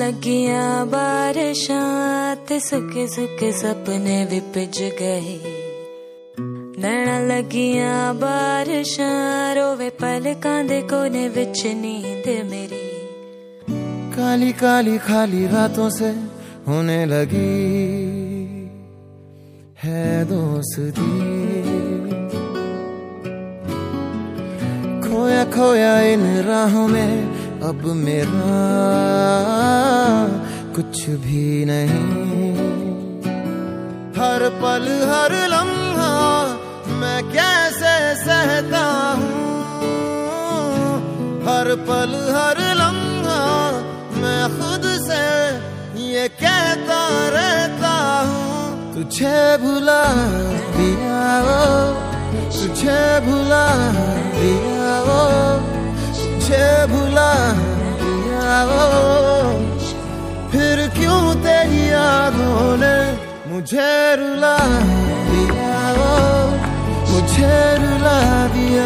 लगियां बारिशां ते सुके सुके सपने भी भिज गए। नैना लगियां बारिशां रोवे पलकां दे कोने विच नींद मेरी। काली काली खाली रातों से होने लगी है दोस्ती। खोया खोया इन राहों में अब मेरा कुछ भी नहीं। हर पल हर लम्हा मैं कैसे सहता हूँ। हर पल हर लम्हा मैं खुद से ये कहता रहता हूँ। तुझे भुला दिया वो, तुझे भुला दिया वो, तुझे भुला दिया वो। फिर क्यों तेरी यादों ने मुझे रुला दिया वो, मुझे रुला दिया।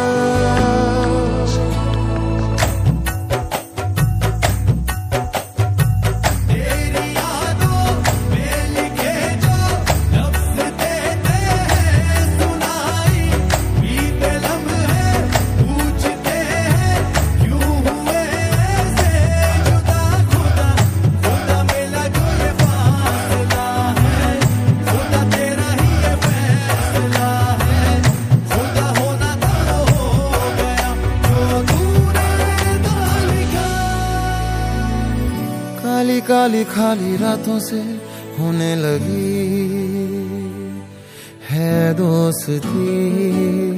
काली काली खाली रातों से होने लगी है दोस्ती।